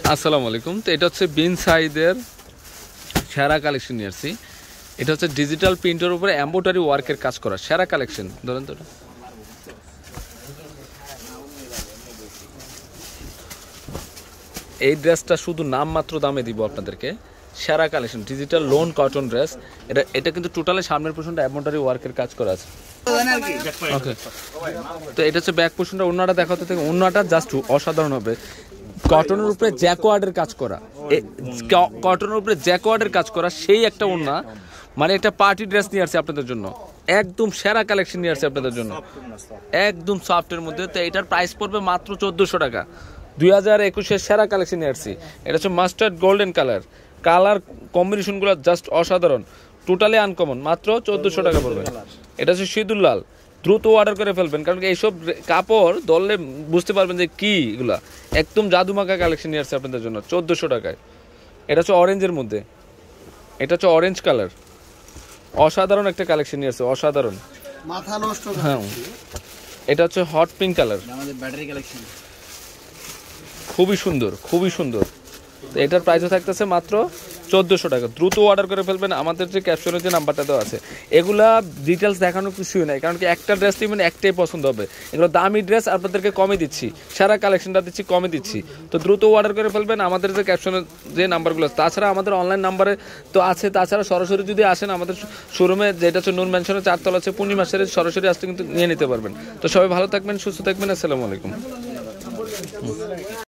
আসসালামু আলাইকুম। তো এটা হচ্ছে বিন সাইদের সেরা কালেকশন নিয়ে আসছি। এটা হচ্ছে ডিজিটাল প্রিন্টের উপরে এমব্রয়ডারি ওয়ার্কের কাজ করা সেরা কালেকশন। ধরেন তো এই ড্রেসটা শুধু নামমাত্র দামে দিব আপনাদেরকে। সেরা collection digital lawn cotton dress. এটা কিন্তু টোটালি সামনের পোর্শনটা এমব্রয়ডারি ওয়ার্কের কাজ করা আছে। ওকে, তো এটা হচ্ছে ব্যাক পোর্শনটা। ওন্নাটা দেখাতে থেকে ওন্নাটা জাস্ট অসাধারণ হবে। কটনের উপরে জ্যাকোয়ার্ডের কাজ করা, কটনের উপরে জ্যাকোয়ার্ডের কাজ করা সেই একটা ওন্না, মানে একটা পার্টি ড্রেস নিয়ে আসছে আপনাদের জন্য। একদম সেরা কালেকশন নিয়ে আসছে আপনাদের জন্য, একদম সফটের মধ্যে। তো এটার প্রাইস পড়বে মাত্র 1400 টাকা। 2021-এর সেরা কালেকশন নিয়ে আসছি। এটা হচ্ছে মাস্টার্ড গোল্ডেন কালার কম্বিনেশনগুলো জাস্ট অসাধারণ, টোটালি আনকমন। মাত্র 1400 টাকা পড়বে। এটা হচ্ছে সিঁদুর লাল। দ্রুত অর্ডার করে ফেলবেন, কারণ এইসব কাপড় ধরলে বুঝতে পারবেন যে কি এগুলা। একদম জাদুমাকা কালেকশন নিয়ে আসছে আপনাদের জন্য 1400 টাকায়। এটা হচ্ছে অরেঞ্জের মধ্যে, এটা হচ্ছে অরেঞ্জ কালার। অসাধারণ একটা কালেকশন নিয়ে আসছে, অসাধারণ, মাথা নষ্ট। হ্যাঁ, এটা হচ্ছে হট পিঙ্ক কালার, খুবই সুন্দর, খুবই সুন্দর। তো এটার প্রাইসও থাকতেছে মাত্র 1400 টাকা। দ্রুত অর্ডার করে ফেলবেন। আমাদের যে ক্যাপশনের যে নাম্বারটা দেওয়া আছে, এগুলা ডিটেলস দেখানোর কিছুই নাই, কারণ কি একটা ড্রেস নেবেন একটাই পছন্দ হবে। এগুলো দামি ড্রেস আপনাদেরকে কমে দিচ্ছি, সারা কালেকশনটা দিচ্ছি কমে দিচ্ছি। তো দ্রুত অর্ডার করে ফেলবেন আমাদের যে ক্যাপশনের যে নাম্বারগুলো। তাছাড়া আমাদের অনলাইন নাম্বারে তো আছে। তাছাড়া সরাসরি যদি আসেন আমাদের শোরুমে, যেটা হচ্ছে নূর ম্যানশনের 4 তলা আছে, পূর্ণিমা সেরে সরাসরি আসতে কিন্তু নিয়ে নিতে পারবেন। তো সবাই ভালো থাকবেন, সুস্থ থাকবেন। আসসালামু আলাইকুম।